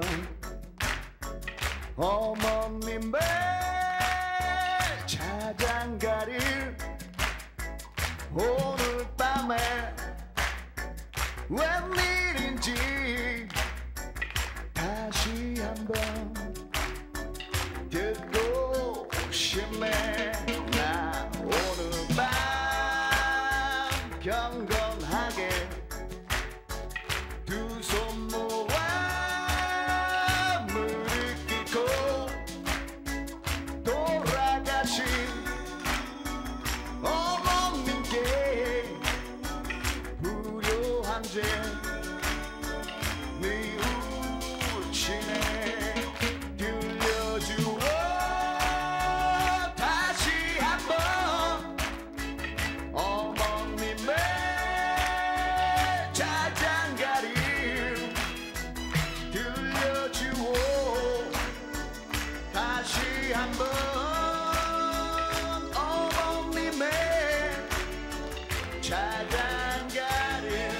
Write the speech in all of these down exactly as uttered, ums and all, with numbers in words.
어머님의 자장가를 오늘 밤에 웬일인지 다시 한번 듣고 싶네. 나 오늘 밤 경건하게 두 손 모아 무릎 꿇고 돌아가신 어머님께 불효한 죄 뉘우치네. 들려주어 다시 한번 어머님의 자장가를 들려주어 다시 한번 어머님의 자장가를.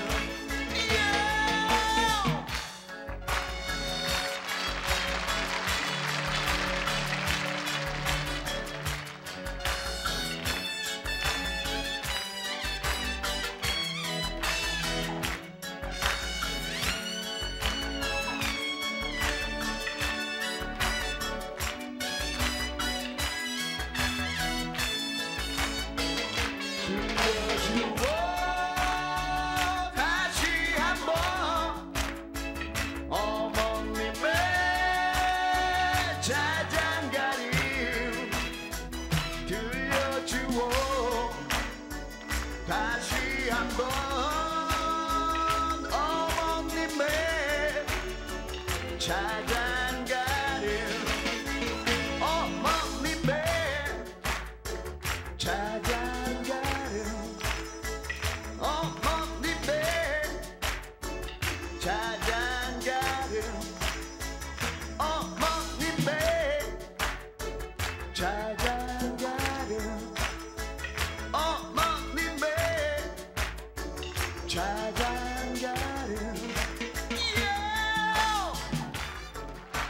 들려주어 다시 한번 어머님의 자장가를 들려주어 다시 한번 어머님의 자장가를 어머님의 자장가를 어머님의 자장가를 어머님의 자장가를